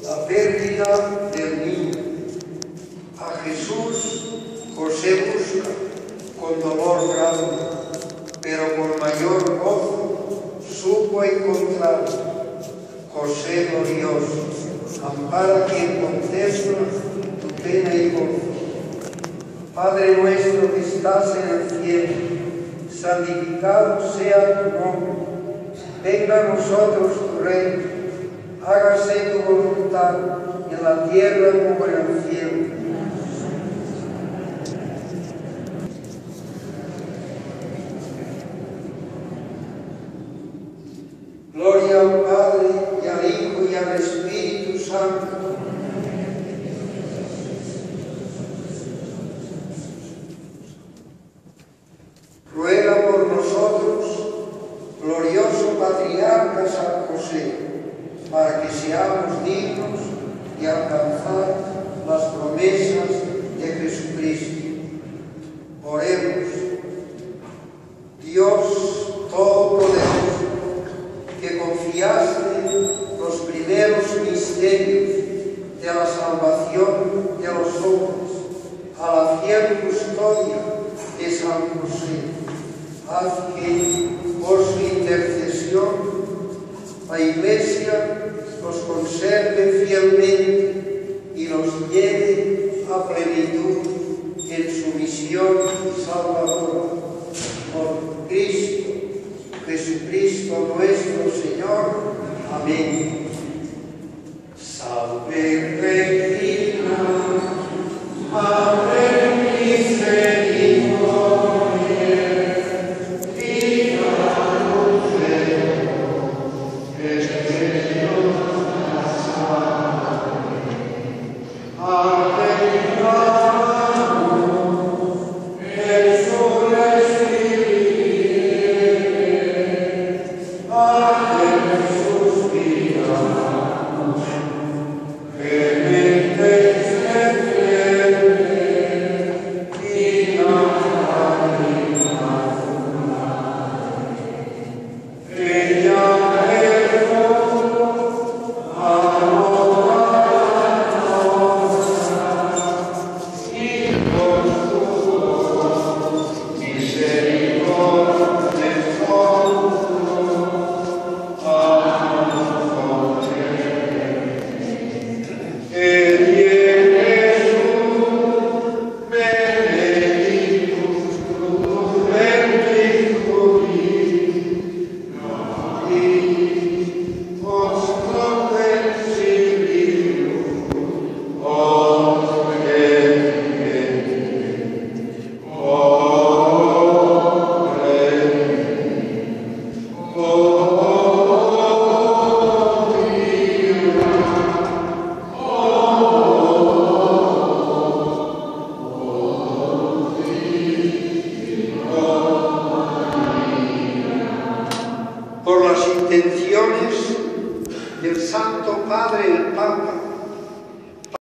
la pérdida del niño. A Jesús José busca con dolor grande, pero con mayor gozo supo encontrar. José glorioso, ampara quien contempla tu pena y gozo. Padre nuestro que estás en el cielo, santificado sea tu nombre. Venga a nosotros tu reino, hágase tu voluntad en la tierra como en el cielo. Gloria al Padre, y al Hijo, y al Espíritu Santo. Ruega por nosotros, glorioso Patriarca San José, para que seamos dignos de alcanzar las promesas de Jesucristo. Oremos. Dios Todopoderoso, que confiaste los primeros misterios de la salvación de los hombres a la fiel custodia de San José, haz que, por su intercesión, la Iglesia nos conserve fielmente y nos lleve a plenitud en su misión salvadora. Por Cristo, Jesucristo nuestro Señor. Amén. Salve Regina, Madre Misericordiae, Vita Dulcedo, Esperior Salve. Por las intenciones del Santo Padre el Papa